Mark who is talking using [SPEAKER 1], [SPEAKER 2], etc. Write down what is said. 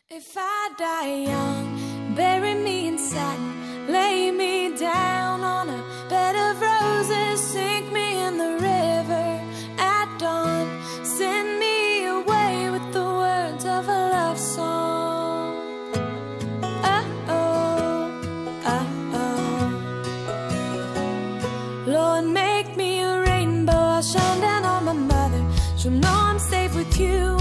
[SPEAKER 1] If I die young, bury me in satin, lay me down on a bed of roses, sink me in the river at dawn, send me away with the words of a love song. Oh-oh, oh-oh. Lord, make me a rainbow, I'll shine down on my mother, she'll know I'm safe with you.